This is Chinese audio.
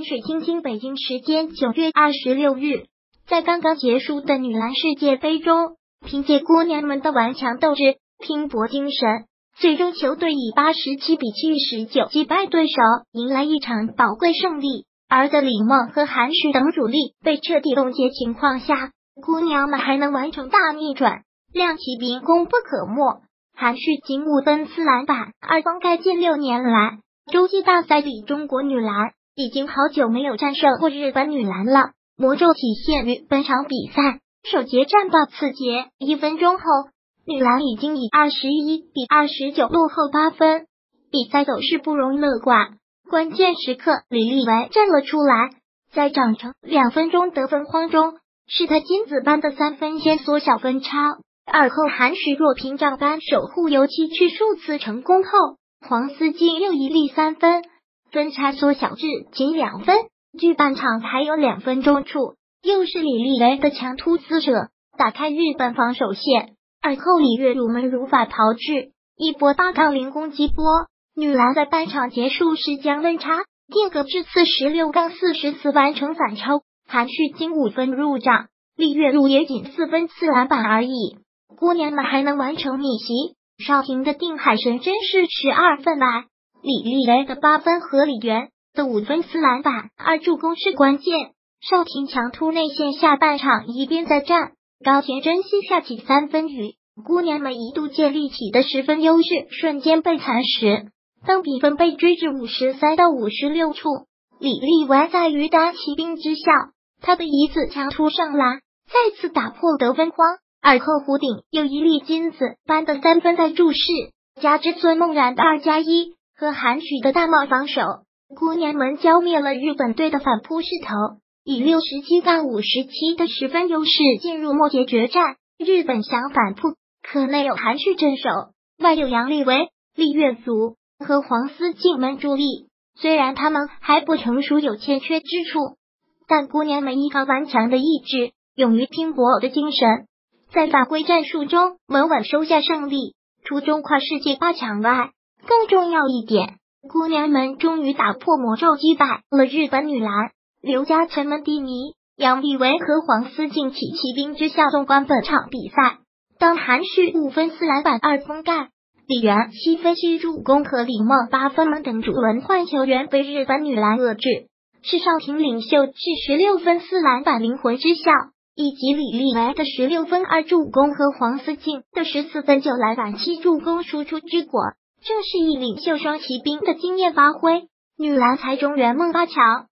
天水晶晶，北京时间9月26日，在刚刚结束的女篮世界杯中，凭借姑娘们的顽强斗志、拼搏精神，最终球队以87比79击败对手，迎来一场宝贵胜利。而在李梦和韩旭等主力被彻底冻结情况下，姑娘们还能完成大逆转，亮起兵功不可没。韩旭仅5分4篮板，2封盖。近6年来，洲际大赛里中国女篮已经好久没有战胜过日本女篮了。魔咒体现于本场比赛，首节战到次节1分钟后，女篮已经以21比29落后8分，比赛走势不容乐观。关键时刻，李丽维站了出来，在长成2分钟得分荒中，是他金子般的3分线缩小分差。而后韩旭若屏障般守护油漆区数次成功后，黄思静又一粒3分，分差缩小至仅2分。距半场还有2分钟处，又是李丽维的强突撕扯，打开日本防守线。而后李月如们如法炮制，一波8-0攻击波。女篮在半场结束时将分差定格至46-44，完成反超。韩旭仅5分入账，李月如也仅4分4篮板而已。姑娘们还能完成逆袭，少婷的定海神针是12分来，李丽维的8分和李媛的5分4篮板2助攻是关键。少婷强突内线，下半场一边再战，高田真希下起3分雨，姑娘们一度建立起的10分优势瞬间被蚕食。当比分被追至53-56处，李丽维在于打骑兵之效，她的一次强突上篮再次打破得分荒。而后弧顶又一粒金子般的3分在注释，加之孙梦然的2+1和韩旭的大帽防守，姑娘们浇灭了日本队的反扑势头，以67-57的10分优势进入末节决战。日本想反扑，可内有韩旭镇守，外有杨丽维、李月祖和黄思静们助力。虽然他们还不成熟，有欠缺之处，但姑娘们依靠顽强的意志、勇于拼搏的精神，在法规战术中稳稳收下胜利，出中跨世界8强外。更重要一点，姑娘们终于打破魔咒，击败了日本女篮。刘家岑、门蒂尼、杨丽维和黄思静起骑兵之下纵观本场比赛，当韩旭5分4篮板2封盖，李媛7分7助攻和李梦8分等主轮换球员被日本女篮遏制，是少婷领袖至16分4篮板灵魂之效，以及李丽维的16分2助攻和黄思静的14分9篮板7助攻输出之果。正是以领袖双骑兵的经验发挥，女篮才中圆梦8强。